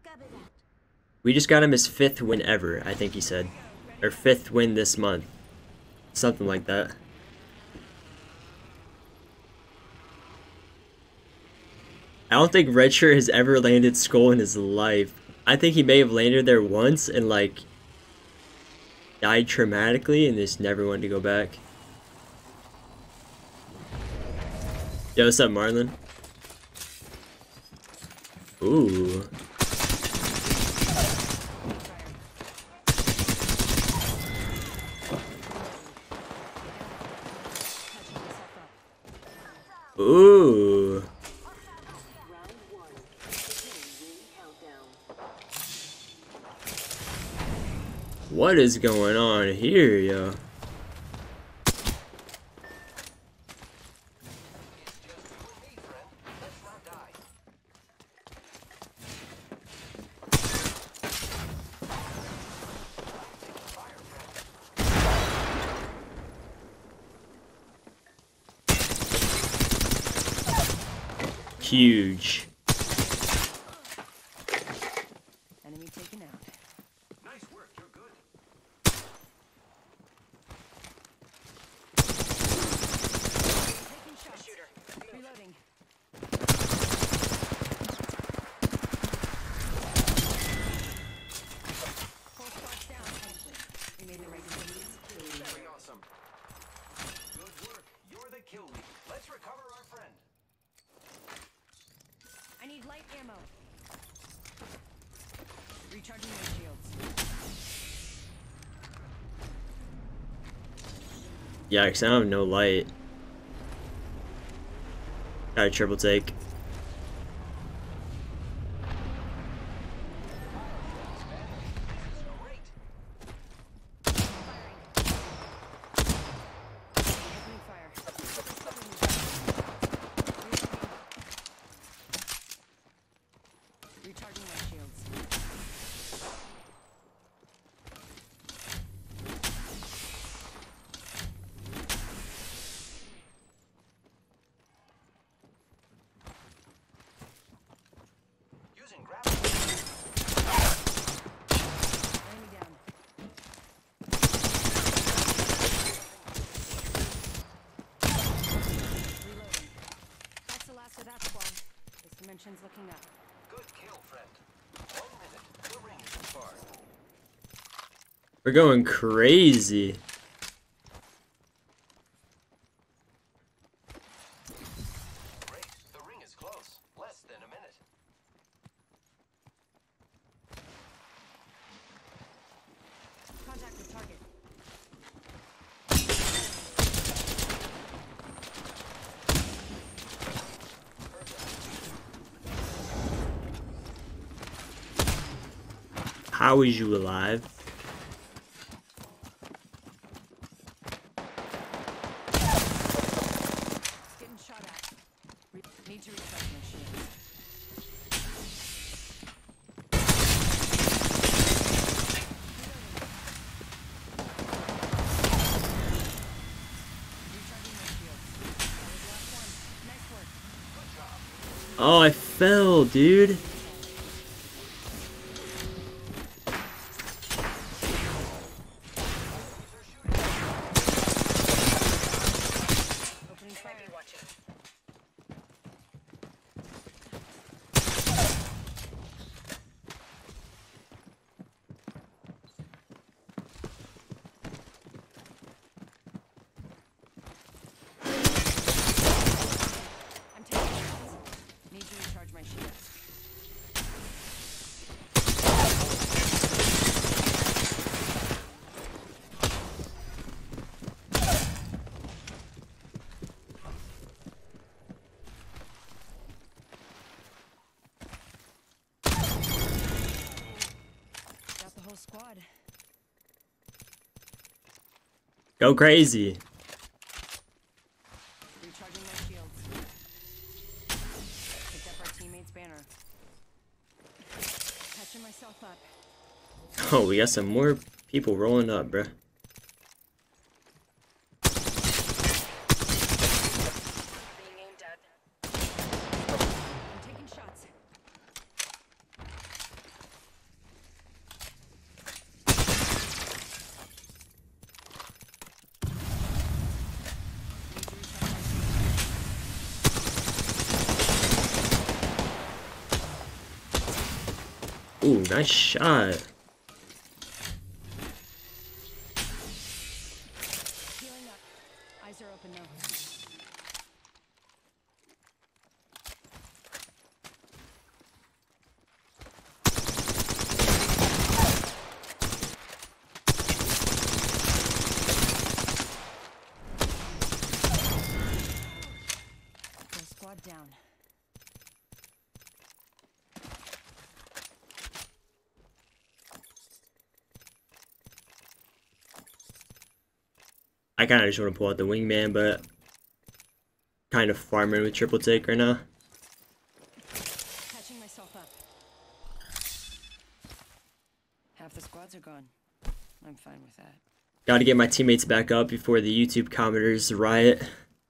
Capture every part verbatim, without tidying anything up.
We just got him his fifth win ever, I think he said. Or fifth win this month. Something like that. I don't think Redshirt has ever landed Skull in his life. I think he may have landed there once and like died traumatically and just never wanted to go back. Yo, what's up, Marlon? Ooh. Ooh. What is going on here, yo? Huge. Enemy taken out. Nice work, you're good. Taking shots. Shooter. Reloading. Four spots down. We made the right decisions. Very awesome. Good work. You're the kill lead. Let's recover our friend. I need light ammo. Recharging my shields. Yikes, I don't have no light. Got a triple take. Great. Firing. Opening fire. Reloading. Recharging my shields. Using grapple. Enemy down. Reloading. That's the last of that squad. This dimension's looking up. Good kill, friend. One minute. The ring isn't far. We're going crazy. Great. The ring is close. Less than a minute. Contact with target. How is you alive? Getting shot at. Re need to recharge my shields. Recharging my shields. That was the last one. Nice work. Good job. Oh, I fell, dude. Opening fire. Watching. I'm taking shots. Need to recharge my shields. Got the whole squad. Go crazy. Recharging my shields. Picked up our teammate's banner. Catching myself up. Oh, we got some more people rolling up, bruh. Being aimed at. I'm taking shots. Ooh, nice shot. Healing up. Eyes are open now. Full squad down. I kind of just want to pull out the wingman, but kind of farming with triple take right now. Catching myself up. Half the squads are gone. I'm fine with that. Got to get my teammates back up before the YouTube commenters riot.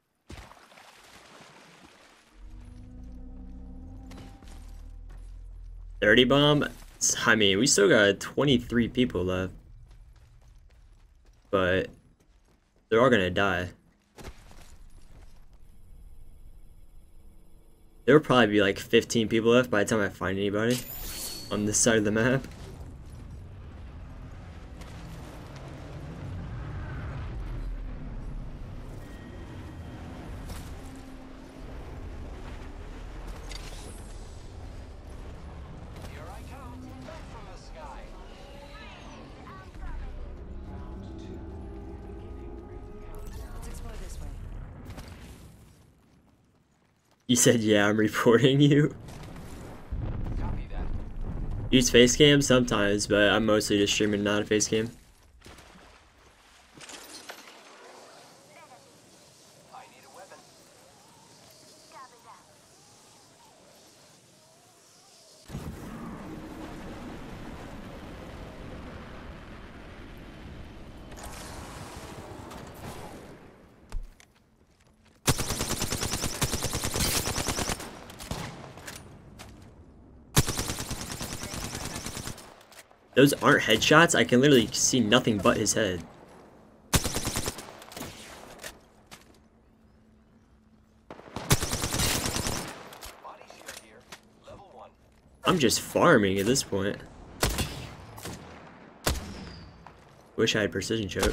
thirty bomb? I mean, we still got twenty-three people left. But they're all gonna die. There will probably be like fifteen people left by the time I find anybody on this side of the map. Here I come, back from the sky. Let's explore this way. You said, yeah, I'm reporting you. Copy that. Use facecam sometimes, but I'm mostly just streaming, not a facecam. I need a weapon. Those aren't headshots. I can literally see nothing but his head. Body shield here. Level one. I'm just farming at this point. Wish I had precision choke.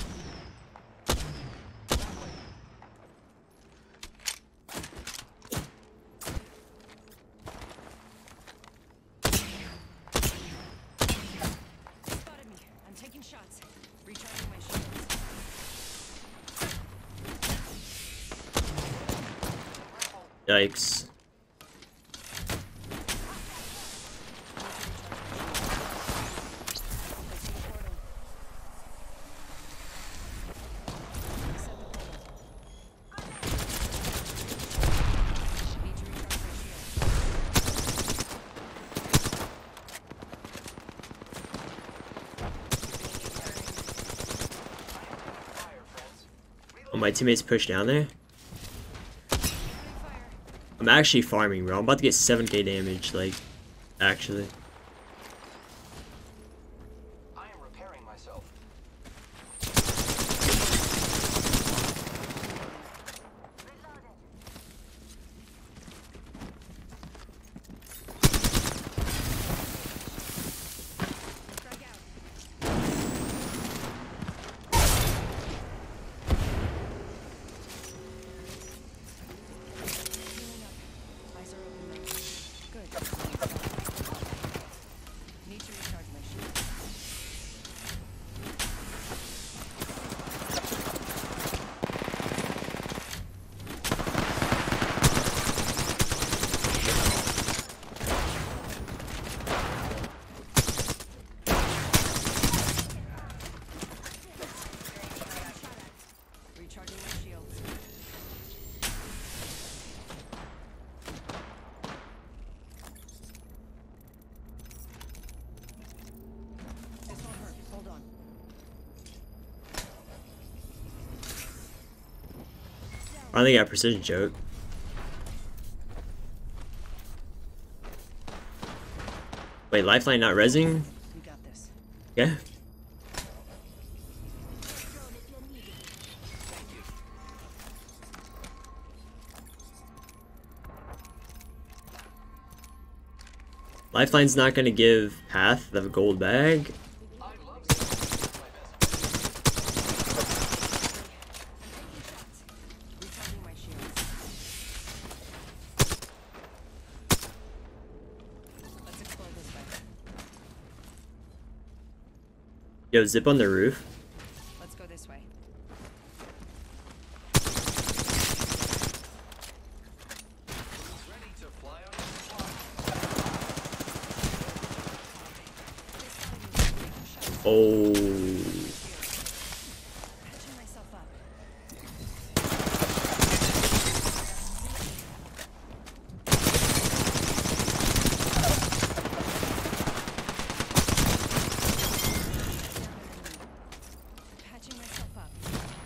Spotted me. I'm taking shots. Recharging my shields. Yikes. Fire, friends. Oh, my teammates push down there. I'm actually farming, bro. I'm about to get seven K damage, like, actually. I am repairing myself. Frag out. Healing up. Eyes are open now. Good. Need to recharge my shield. Recharging my shields. This won't hurt. Hold on. Finally got precision choke. Wait, lifeline not rezzing? We got this. Yeah. Lifeline's not gonna give Path the gold bag. I love sacrificing my best. Recharging my shields. Let's explore this way. Yo, zip on the roof. Let's go this way. Ready to fly on your squad. Oh. Patching myself up. Patching myself up.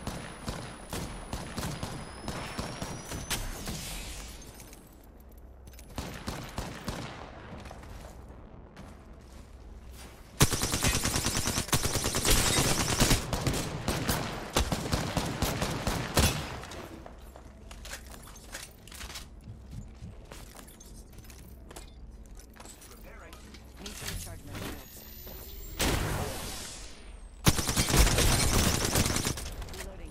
Preparing. Need to recharge my shields. Reloading.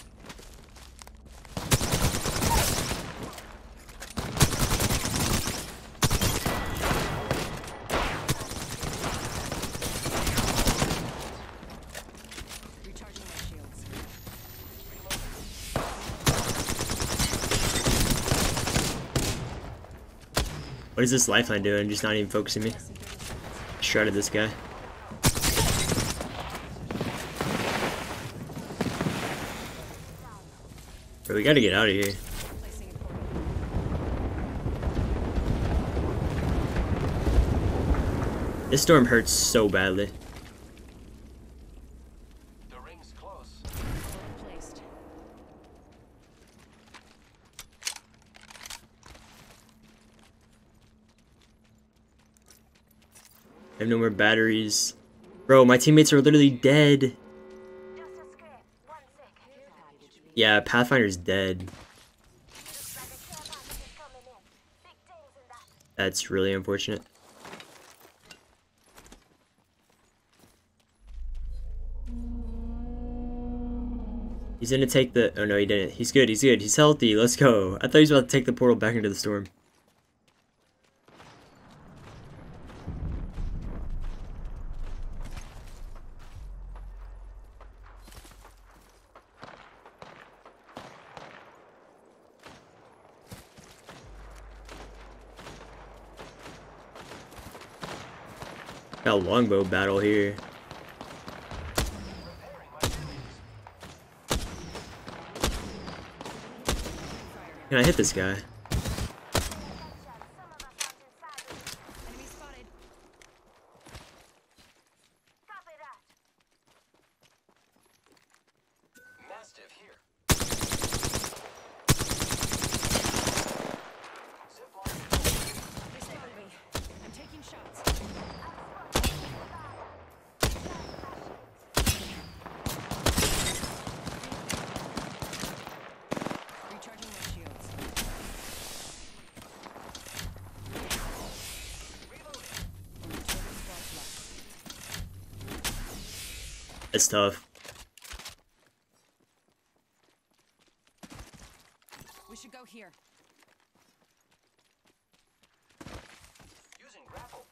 Recharging my shields. What is this Lifeline doing? Just not even focusing me. Less than thirty seconds. Shredded this guy. Bro, we gotta get out of here. Placing a portal. This storm hurts so badly. The ring's close. Portal placed. I have no more batteries. Bro, my teammates are literally dead. Just a script. One sec. Yeah, Pathfinder's dead. Looks like a care package is coming in. Big things in that. That's really unfortunate. He's gonna take the... Oh no, he didn't. He's good, he's good. He's healthy. Let's go. I thought he was about to take the portal back into the storm. Got a longbow battle here. Preparing my enemies. Can I hit this guy? Attention, some of us aren't inside of it. Enemy spotted. Copy that. Mastiff here. Zipline. They spotted me. I'm taking shots. Recharging my shields. Reloading. Only two other squads left. It's tough. We should go here. Using grapple.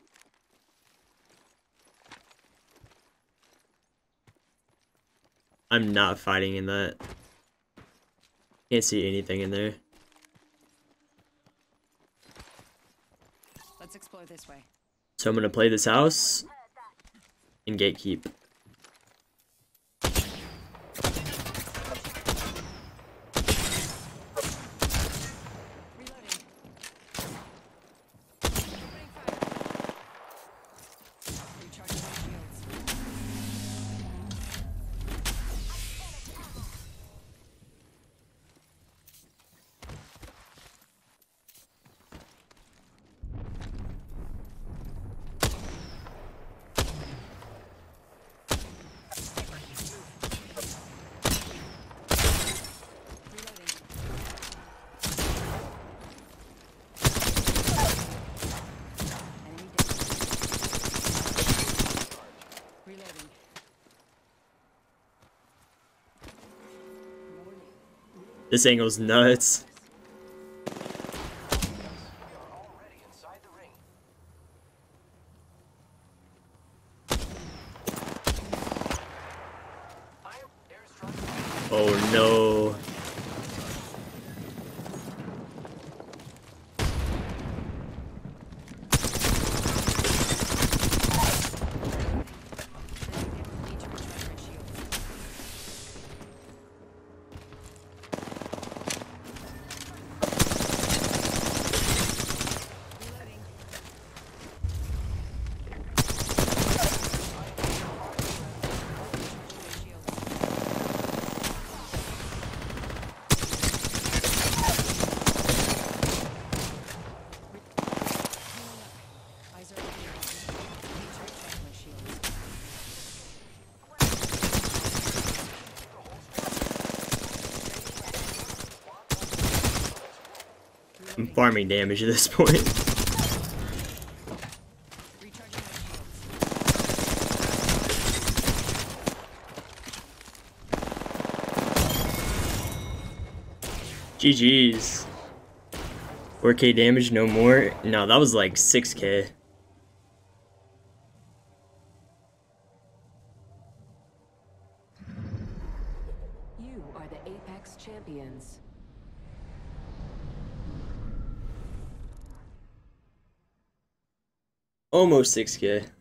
I'm not fighting in that. Can't see anything in there. Let's explore this way. So I'm gonna play this house and gatekeep. Reloading. Opening fire. Recharging my shields. This angle's nuts. We are already inside the ring. Fire airstrike. Oh no. Need to recharge my shields. Reloading. Eyes are clear. Need to recharge my shields. I'm farming damage at this point. Recharging my shields. G G's. four K damage, no more. No, that was like six K. You are the Apex Champions. Almost six K.